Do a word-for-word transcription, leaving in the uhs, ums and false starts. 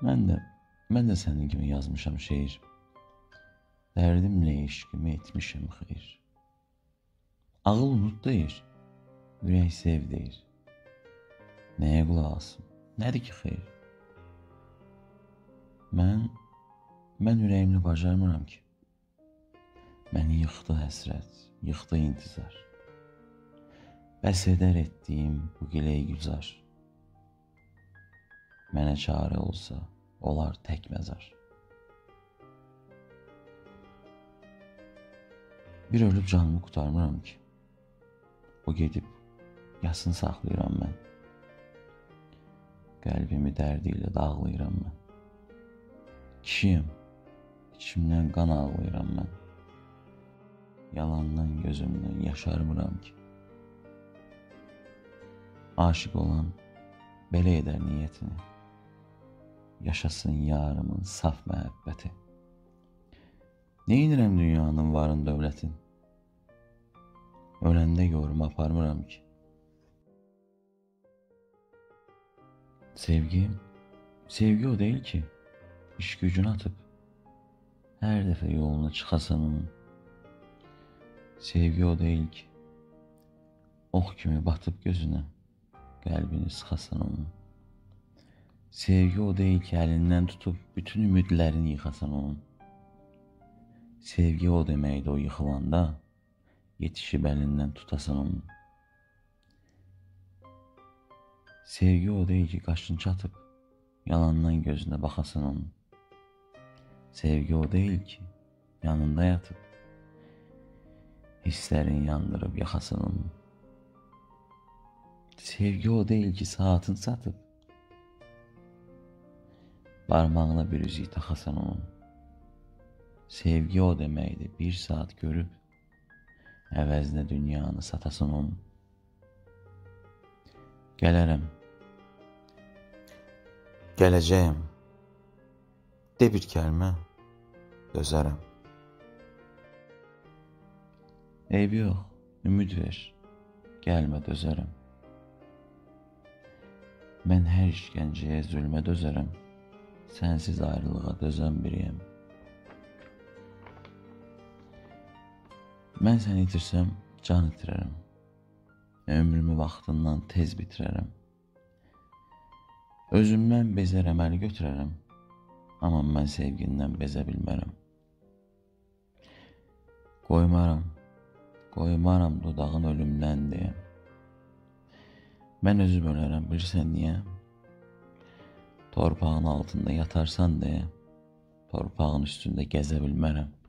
Mən də, mən də sənin kimi yazmışam şeir. Dərdimlə eşqimi etmişəm xeyir. Ağıl unut deyir, ürək sev deyir. Nəyə qulaq asım, nədir ki xeyir? Mən, mən ürəyimlə bacarmıram ki. Məni yıxdı həsrət, yıxdı intizar. Bəs edər etdiyim bu giləy güzar. Mənə çarə olsa, olar tək məzar. Bir ölüb canımı qurtarmıram ki. O gedib, yasını saxlayıram mən. Qəlbimi dərdi ilə dağlayıram mən. Kişiyəm, içimdən qan ağlayıram mən. Yalandan gözümdən yaşarmıram ki. Aşık olan belə edər niyyətini. Yaşasın yarımın saf məhəbbəti. Neynirəm dünyanın varın dövlətin? Öləndə yorum aparmıram ki. Sevgi, sevgi o deyil ki. İş gücünü atıp her dəfə yoluna çıxasan onun. Sevgi o deyil ki. Ox kimi batıb gözünə, qəlbini sıxasan onun. Sevgi o deyil ki, əlindən tutub bütün ümidlərini yıxasan onun. Sevgi o deməkdir o yıxılanda, yetişib əlindən tutasan onun. Sevgi o deyil ki, qaşın çatıb, yalandan gözünə baxasan onun. Sevgi o deyil ki, yanında yatıb, hisslərini yandırıb yaxasan onun. Sevgi o deyil ki, saatın satıb, parmağına bir üzük taxasan onun. Sevgi o deməkdir, bir saat görüb, əvəzinə dünyanı satasan onun. Gələrəm, gələcəyəm, de bir kəlmə, dözərəm. Eybi yox, ümid ver, gəlmə dözərəm. Mən hər işgəncəyə, zülmə dözərəm, sənsiz ayrılığa dözən biriyəm. Mən səni itirsəm, can itirərəm. Ömrümü vaxtından tez bitirərəm. Özümdən bezərəm, əli götürərəm. Amma mən sevgindən bezə bilmərəm. Qoymaram, qoymaram dodağın ölümdən deyəm. Mən özüm ölərəm, bilirsən niyə? Torpağın altında yatarsan deyə, torpağın üstündə gəzə bilmərəm.